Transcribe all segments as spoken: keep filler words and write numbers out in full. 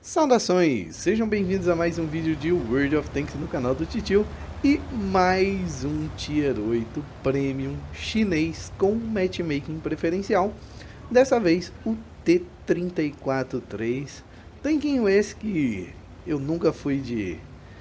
Saudações! Sejam bem-vindos a mais um vídeo de World of Tanks no canal do Titio e mais um Tier oito Premium chinês com matchmaking preferencial. Dessa vez o T trinta e quatro três, tanquinho esse que eu nunca fui de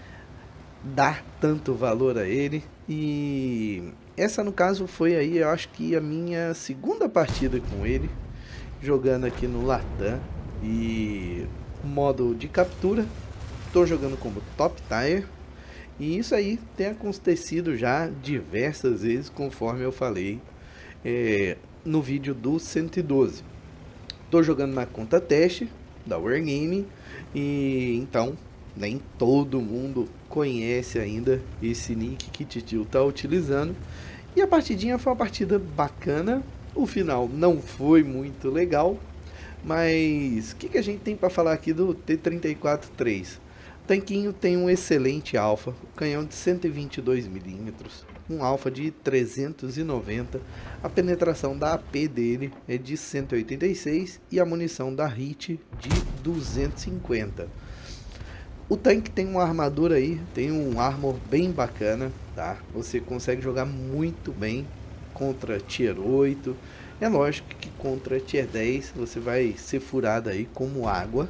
dar tanto valor a ele, e essa no caso foi aí, eu acho que a minha segunda partida com ele, jogando aqui no Latam e modo de captura. Estou jogando como Top Tier e isso aí tem acontecido já diversas vezes, conforme eu falei é, no vídeo do cento e doze. Estou jogando na conta teste da Wargaming e então nem todo mundo conhece ainda esse nick que Titio está utilizando. E a partidinha foi uma partida bacana. O final não foi muito legal, mas o que, que a gente tem para falar aqui do T trinta e quatro três? O tanquinho tem um excelente alfa, canhão de cento e vinte e dois milímetros, um alfa de trezentos e noventa, a penetração da A P dele é de cento e oitenta e seis e a munição da Hit de duzentos e cinquenta. O tanque tem uma armadura aí, tem um armor bem bacana, tá? Você consegue jogar muito bem contra Tier oito. É lógico que contra Tier dez você vai ser furado aí como água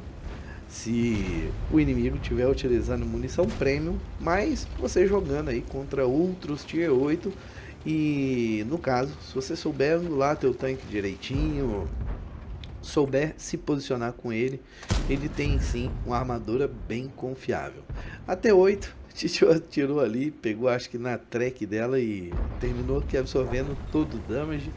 se o inimigo estiver utilizando munição premium, mas você jogando aí contra outros Tier oito, e no caso, se você souber anular teu tanque direitinho, souber se posicionar com ele, ele tem sim uma armadura bem confiável. Até oito, Titio atirou ali, pegou acho que na track dela e terminou aqui absorvendo todo o damage.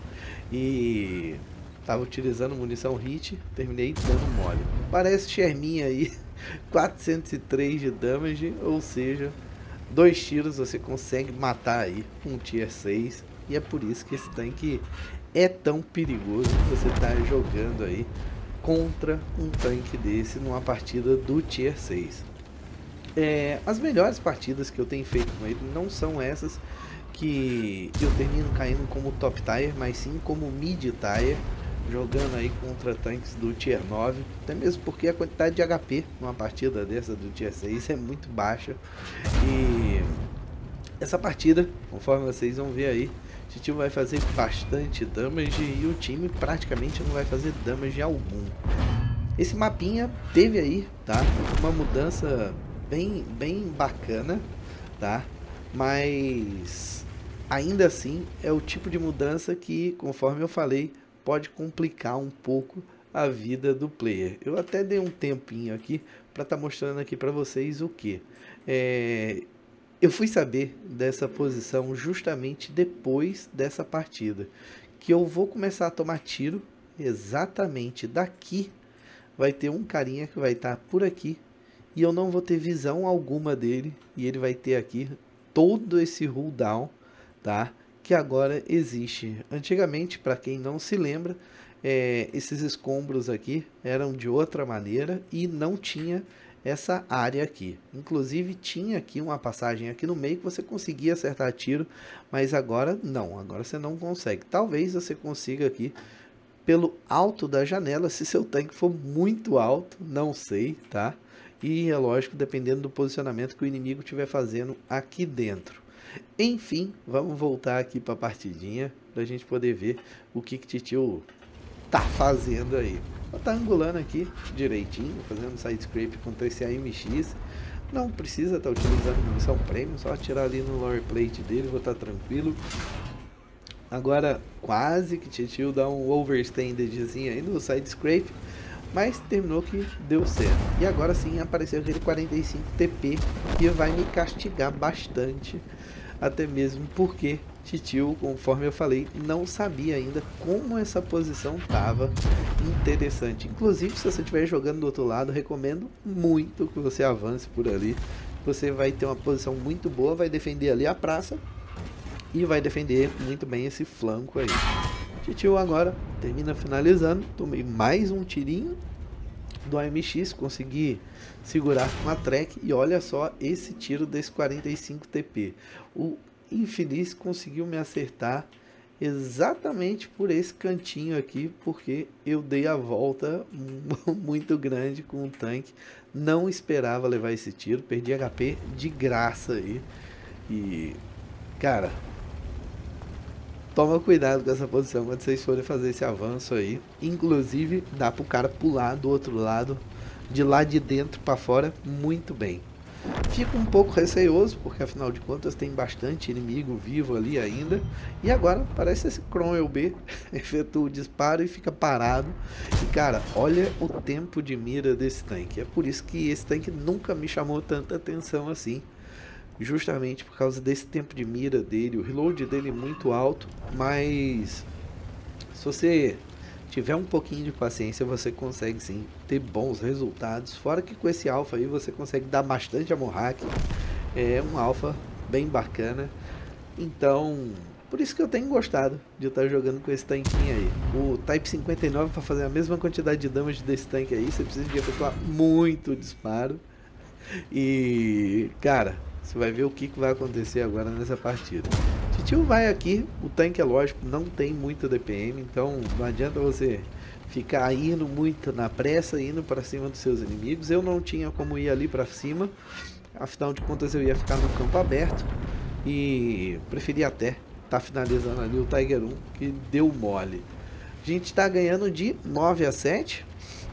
E tava utilizando munição hit, terminei dando mole. Parece Sherminha aí, quatrocentos e três de damage, ou seja, dois tiros você consegue matar aí um Tier seis. E é por isso que esse tanque é tão perigoso você tá jogando aí contra um tanque desse numa partida do Tier seis. É, as melhores partidas que eu tenho feito com ele não são essas que eu termino caindo como Top Tier, mas sim como Mid Tier, jogando aí contra tanques do Tier nove, até mesmo porque a quantidade de H P numa partida dessa do Tier seis é muito baixa. E essa partida, conforme vocês vão ver aí, o Titio vai fazer bastante damage e o time praticamente não vai fazer damage algum. Esse mapinha teve aí, tá, uma mudança bem, bem bacana, tá, mas ainda assim é o tipo de mudança que, conforme eu falei, pode complicar um pouco a vida do player. Eu até dei um tempinho aqui para estar tá mostrando aqui para vocês o que é, eu fui saber dessa posição justamente depois dessa partida, que eu vou começar a tomar tiro exatamente daqui. Vai ter um carinha que vai estar tá por aqui e eu não vou ter visão alguma dele, e ele vai ter aqui todo esse cooldown, tá? Que agora existe. Antigamente, para quem não se lembra, é, esses escombros aqui eram de outra maneira e não tinha essa área aqui. Inclusive tinha aqui uma passagem aqui no meio que você conseguia acertar tiro, mas agora não, agora você não consegue. Talvez você consiga aqui pelo alto da janela, se seu tanque for muito alto, não sei, tá? E é lógico, dependendo do posicionamento que o inimigo estiver fazendo aqui dentro. Enfim, vamos voltar aqui para a partidinha, para a gente poder ver o que que Titio tá fazendo aí. Tá angulando aqui direitinho, fazendo side scrape contra esse A M X. Não precisa estar tá utilizando munição premium, só atirar ali no lower plate dele, vou estar tá tranquilo. Agora quase que Titio dá um overstandedzinho aí no side scrape, mas terminou que deu certo. E agora sim apareceu aquele quarenta e cinco T P que vai me castigar bastante, até mesmo porque Titio, conforme eu falei, não sabia ainda como essa posição tava interessante. Inclusive, se você estiver jogando do outro lado, recomendo muito que você avance por ali. Você vai ter uma posição muito boa, vai defender ali a praça e vai defender muito bem esse flanco aí. Titio agora termina finalizando. Tomei mais um tirinho do A M X, consegui segurar com a track e olha só esse tiro desse quarenta e cinco T P. O infeliz conseguiu me acertar exatamente por esse cantinho aqui, porque eu dei a volta muito grande com o tanque, não esperava levar esse tiro, perdi H P de graça aí, e cara, toma cuidado com essa posição quando vocês forem fazer esse avanço aí, inclusive dá pro cara pular do outro lado, de lá de dentro para fora, muito bem. Fico um pouco receoso, porque afinal de contas tem bastante inimigo vivo ali ainda. E agora parece esse Cromwell B efetua o disparo e fica parado. E cara, olha o tempo de mira desse tanque. É por isso que esse tanque nunca me chamou tanta atenção assim. Justamente por causa desse tempo de mira dele. O reload dele é muito alto, mas se você tiver um pouquinho de paciência, você consegue sim ter bons resultados. Fora que com esse alfa aí você consegue dar bastante ammo hack. É um alfa bem bacana. Então, por isso que eu tenho gostado de estar jogando com esse tanquinho aí. O Type cinquenta e nove, para fazer a mesma quantidade de damage desse tanque aí, você precisa de efetuar muito disparo. E, cara, você vai ver o que, que vai acontecer agora nessa partida. Titio vai aqui, o tanque é lógico, não tem muito D P M, então não adianta você ficar indo muito na pressa, indo para cima dos seus inimigos. Eu não tinha como ir ali para cima, afinal de contas eu ia ficar no campo aberto e preferi até estar tá finalizando ali o Tiger um, que deu mole. A gente está ganhando de nove a sete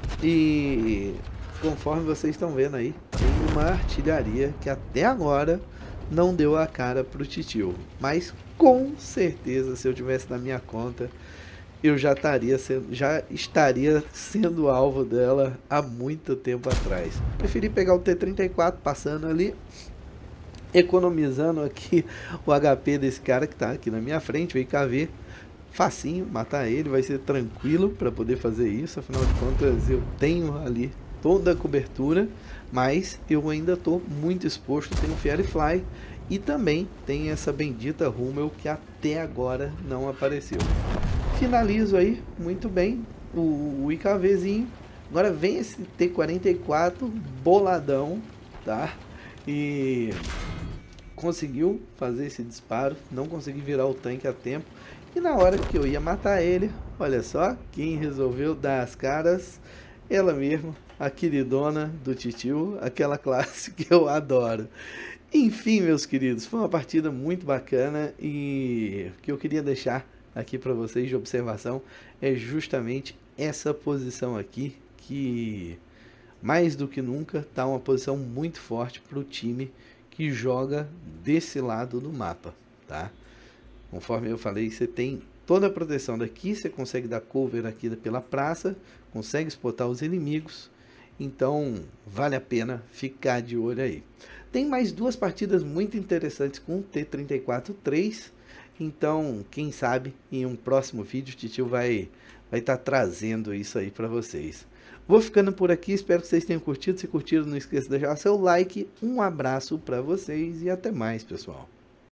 e conforme vocês estão vendo aí, tem uma artilharia que até agora não deu a cara pro Titio, mas com certeza se eu tivesse na minha conta eu já estaria sendo, já estaria sendo alvo dela há muito tempo atrás. Preferi pegar o T trinta e quatro passando ali, economizando aqui o H P desse cara que tá aqui na minha frente, o I K V. Facinho, matar ele, vai ser tranquilo para poder fazer isso, afinal de contas eu tenho ali toda a cobertura, mas eu ainda estou muito exposto. Tem o Firefly e também tem essa bendita Rummel que até agora não apareceu. Finalizo aí, muito bem, o, o IKVzinho. Agora vem esse T quarenta e quatro boladão, tá? E conseguiu fazer esse disparo, não consegui virar o tanque a tempo. E na hora que eu ia matar ele, olha só, quem resolveu dar as caras, ela mesma, a queridona do Titio, aquela classe que eu adoro. Enfim, meus queridos, foi uma partida muito bacana e o que eu queria deixar aqui para vocês de observação é justamente essa posição aqui, que mais do que nunca está uma posição muito forte para o time que joga desse lado do mapa, tá? Conforme eu falei, você tem toda a proteção daqui, você consegue dar cover aqui pela praça, consegue spotar os inimigos, então vale a pena ficar de olho aí. Tem mais duas partidas muito interessantes com o T trinta e quatro três, então quem sabe em um próximo vídeo o Titio vai vai estar trazendo isso aí para vocês. Vou ficando por aqui, espero que vocês tenham curtido. Se curtiram, não esqueça de deixar seu like, um abraço para vocês e até mais, pessoal.